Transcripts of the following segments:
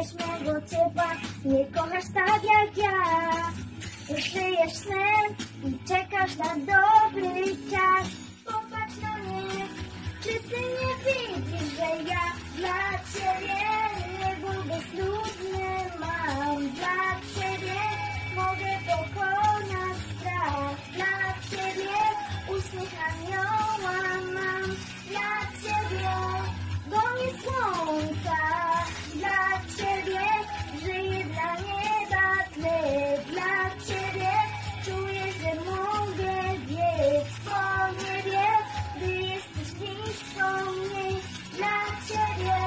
pragniesz mego ciepła, nie kochasz tak jak ja. Żyjesz snem i czekasz na dobry czas. Popatrz na mnie, czy ty nie widzisz, że ja dla ciebie niebo bezludnie mam. Dla ciebie mogę pokonać strach. Dla ciebie uśmiech anioła mam. Dla ciebie gonię słońca. Dla ciebie żyję, dla nieba tle. Dla ciebie czuję, że mogę biec po niebie, gdy jesteś blisko mnie. Dla ciebie.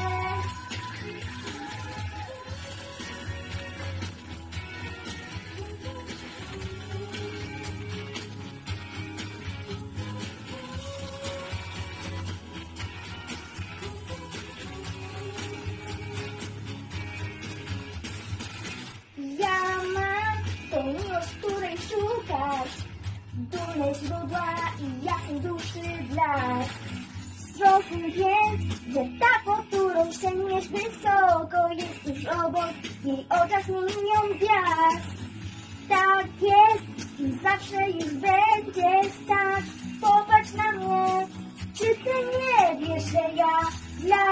Ja mam tę miłość, której szukasz, dumne źródła i jasnej duszy blask. Zrozum więc, że ta, po którą sięgniesz wysoko, jest tuż obok, w jej oczach nie milion gwiazd. Tak jest i zawsze już będzie tak. Popatrz na mnie, czy ty nie wiesz, że ja dla